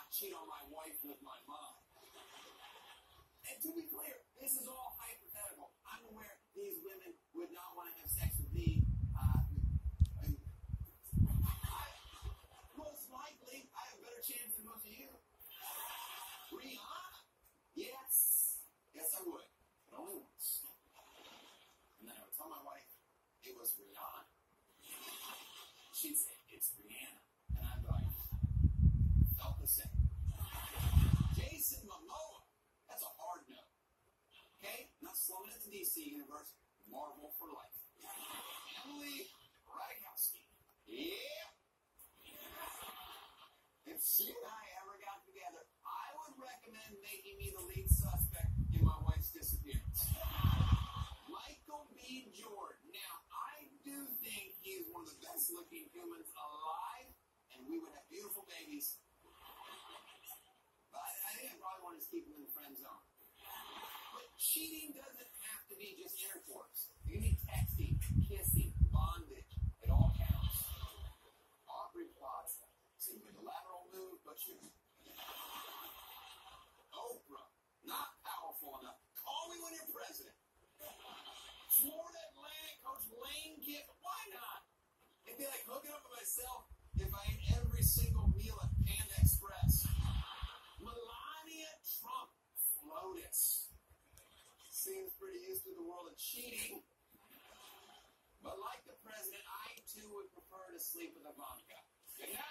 cheat on my wife with my mom. And to be clear, this is all hypothetical. I'm aware these women would not want to have sex with me. Most likely, I have a better chance than most of you. Rihanna? Yes. Yes, I would. But only once. And then I would tell my wife it was Rihanna. She'd say, it's Rihanna. And I'd be like, felt the same. Jason Momoa. That's a hard no. Okay? Not slumming at the DC universe. Marvel for life. Emily Ratajkowski. Yeah. If she and I ever got together, I would recommend making me the lead suspect in my wife's disappearance. Michael B. Jordan. Now, I do think he's one of the best-looking humans alive, and we would have beautiful babies. But I think I probably want to keep him in the friend zone. But cheating doesn't have to be just intercourse. It can be texting, kissing, bondage. It all counts. Aubrey Plaza. Seems like a lateral move, but you. Oprah. Not powerful enough. Call me when you're president. Florida Atlantic coach Lane Kiffin. Why not? It'd be like hooking up with myself if I ate every single meal at Panda Express. Melania Trump. Flotus. Seems pretty used to the world of cheating. But like the president, I too would prefer to sleep with Ivanka. Good night.